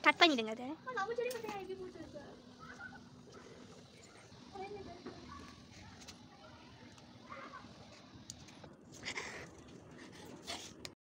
Cut பண்ணிடுங்க அதை. நம்ம செடி பத்தி எப்படி போட்டுருக்கு